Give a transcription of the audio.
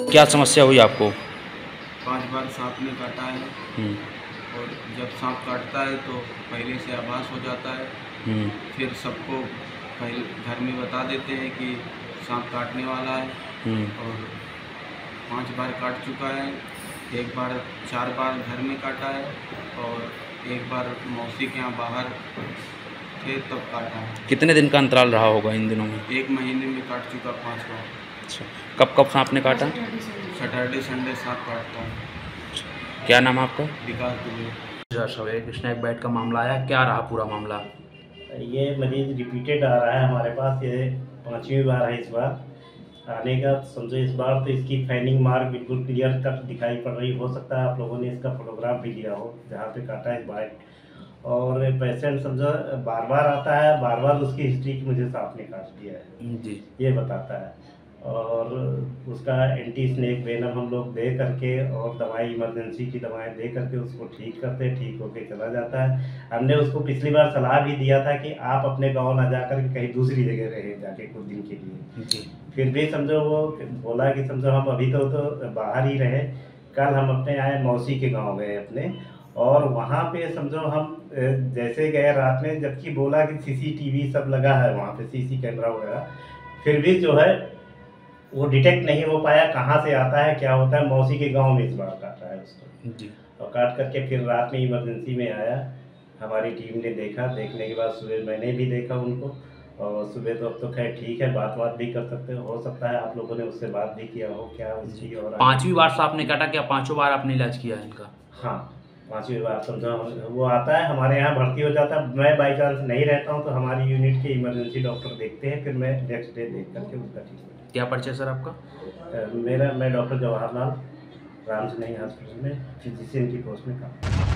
क्या समस्या हुई आपको? 5 बार सांप ने काटा है। हम्म, और जब सांप काटता है तो पहले से आभास हो जाता है। हम्म, फिर सबको पहले घर में बता देते हैं कि सांप काटने वाला है। हम्म। और 5 बार काट चुका है। एक बार 4 बार घर में काटा है। और एक बार मौसी के यहाँ बाहर थे तब काटा है। कितने दिन का अंतराल रहा होगा इन दिनों में? 1 महीने में काट चुका 5 बार। अच्छा, कब कब सांप ने काटा? सैटरडे संडे सांप काटता है। क्या नाम है आपका? विकास दुबे। सवेरे स्नैक बाइट का मामला आया, क्या रहा पूरा मामला? ये मरीज़ रिपीटेड आ रहा है हमारे पास, ये 5वीं बार है इस बार आने का। समझो इस बार तो इसकी फाइंडिंग मार्क बिल्कुल क्लियर कट दिखाई पड़ रही। हो सकता है आप लोगों ने इसका फोटोग्राफ भी लिया हो जहाँ पे काटा है बाइट। और पेशेंट समझो बार बार आता है, बार बार उसकी हिस्ट्री की मुझे सांप ने काट दिया है जी। ये बताता है। और उसका एंटी स्नेक वेनम हम लोग दे करके और दवाई इमरजेंसी की दवाएं दे करके उसको ठीक करते हैं, ठीक होके चला जाता है। हमने उसको पिछली बार सलाह भी दिया था कि आप अपने गांव ना जाकर के कहीं दूसरी जगह रहे जाके कुछ दिन के लिए। जी। फिर भी समझो वो बोला कि समझो हम अभी तो बाहर ही रहे। कल हम अपने आए मौसी के गाँव गए अपने, और वहाँ पे समझो हम जैसे गए रात में, जबकि बोला कि सीसीटीवी सब लगा है वहाँ पे, सीसी कैमरा वगैरह, फिर भी जो है वो डिटेक्ट नहीं हो पाया कहाँ से आता है क्या होता है। मौसी के गांव में इस बार काटा है उसको। जी। और काट करके फिर रात में इमरजेंसी में आया, हमारी टीम ने देखा। देखने के बाद सुबह मैंने भी देखा उनको, और सुबह तो अब तो खैर ठीक है, बात भी कर सकते हो सकता है आप लोगों ने उससे बात भी किया हो क्या उसकी। और 5वीं बार सांप ने काटा, क्या 5वीं बार आपने इलाज किया है इनका? हाँ, 5वीं बार समझो वो आता है हमारे यहाँ भर्ती हो जाता है। मैं बाई चांस नहीं रहता हूँ तो हमारी यूनिट के इमरजेंसी डॉक्टर देखते हैं, फिर मैं नेक्स्ट डे देख करके उसका ट्रीटमेंट। क्या परिचय सर आपका? मैं डॉक्टर जवाहरलाल राम स्नेही हॉस्पिटल में फिजिशियन की पोस्ट में काम।